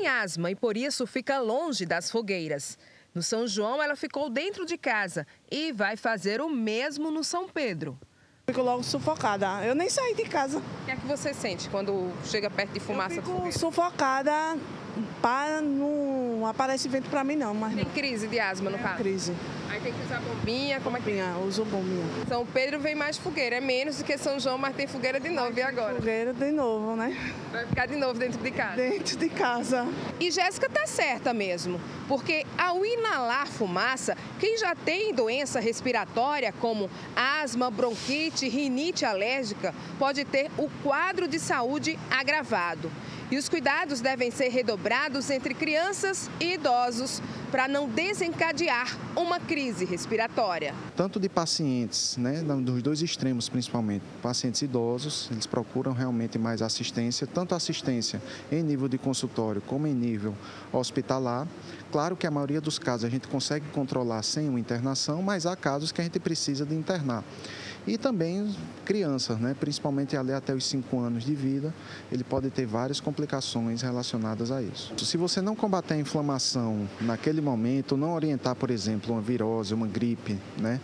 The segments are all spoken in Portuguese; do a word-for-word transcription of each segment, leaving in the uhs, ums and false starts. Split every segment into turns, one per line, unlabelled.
tem asma e por isso fica longe das fogueiras. No São João, ela ficou dentro de casa e vai fazer o mesmo no São Pedro.
Fico logo sufocada. Eu nem saí de casa.
O que é que você sente quando chega perto de fumaça?
Eu
de
fico
fogueira?
sufocada, para, não aparece vento para mim não, mas
Tem
não.
crise de asma no
É
caso?
crise.
Aí tem que usar bombinha, como é que...
Bombinha, uso bombinha.
São Pedro vem mais fogueira, é menos do que São João, mas tem fogueira de novo, e agora?
Fogueira de novo, né?
Vai ficar de novo dentro de casa.
Dentro de casa.
E Jéssica tá certa mesmo, porque ao inalar fumaça, quem já tem doença respiratória como asma, bronquite, rinite alérgica, pode ter o quadro de saúde agravado. E os cuidados devem ser redobrados entre crianças e idosos para não desencadear uma crise respiratória.
Tanto de pacientes, né, dos dois extremos principalmente, pacientes idosos, eles procuram realmente mais assistência, tanto assistência em nível de consultório como em nível hospitalar. Claro que a maioria dos casos a gente consegue controlar sem uma internação, mas há casos que a gente precisa de internar. E também crianças, né, principalmente ali até os cinco anos de vida, ele pode ter várias complicações relacionadas a isso. Se você não combater a inflamação naquele momento, não orientar, por exemplo, uma virose, uma gripe, né,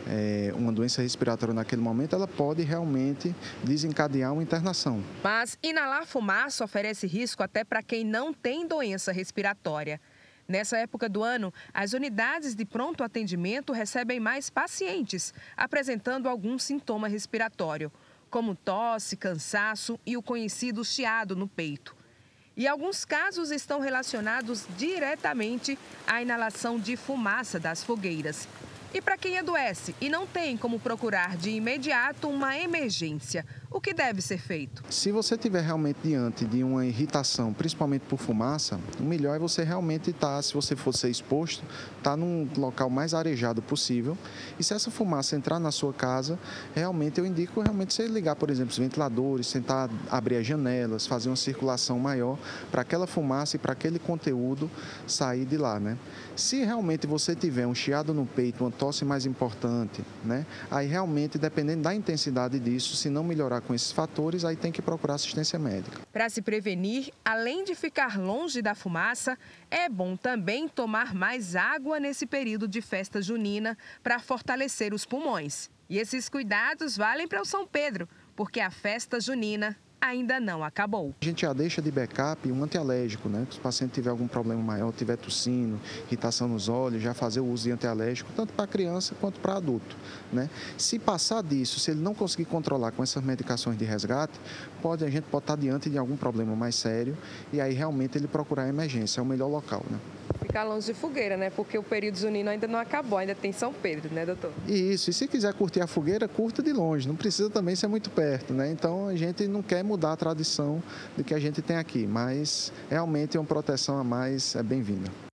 é, uma doença respiratória naquele momento, ela pode realmente desencadear uma internação.
Mas inalar fumaça oferece risco até para quem não tem doença respiratória. Nessa época do ano, as unidades de pronto atendimento recebem mais pacientes, apresentando algum sintoma respiratório, como tosse, cansaço e o conhecido chiado no peito. E alguns casos estão relacionados diretamente à inalação de fumaça das fogueiras. E para quem adoece e não tem como procurar de imediato uma emergência, o que deve ser feito?
Se você estiver realmente diante de uma irritação, principalmente por fumaça, o melhor é você realmente estar, se você for ser exposto, estar num local mais arejado possível. E se essa fumaça entrar na sua casa, realmente eu indico realmente você ligar, por exemplo, os ventiladores, tentar abrir as janelas, fazer uma circulação maior para aquela fumaça e para aquele conteúdo sair de lá, né? Se realmente você tiver um chiado no peito, uma tosse mais importante, né? Aí realmente, dependendo da intensidade disso, se não melhorar com esses fatores, aí tem que procurar assistência médica.
Para se prevenir, além de ficar longe da fumaça, é bom também tomar mais água nesse período de festa junina para fortalecer os pulmões. E esses cuidados valem para o São Pedro, porque a festa junina ainda não acabou.
A gente já deixa de backup um antialérgico, né? Se o paciente tiver algum problema maior, tiver tossindo, irritação nos olhos, já fazer o uso de antialérgico, tanto para criança quanto para adulto, né? Se passar disso, se ele não conseguir controlar com essas medicações de resgate, pode, a gente pode estar diante de algum problema mais sério e aí realmente ele procurar a emergência, é o melhor local, né?
Ficar longe de fogueira, né? Porque o período junino ainda não acabou, ainda tem São Pedro, né, doutor?
Isso, e se quiser curtir a fogueira, curta de longe, não precisa também ser muito perto, né? Então a gente não quer mudar a tradição do que a gente tem aqui, mas realmente é uma proteção a mais, é bem-vinda.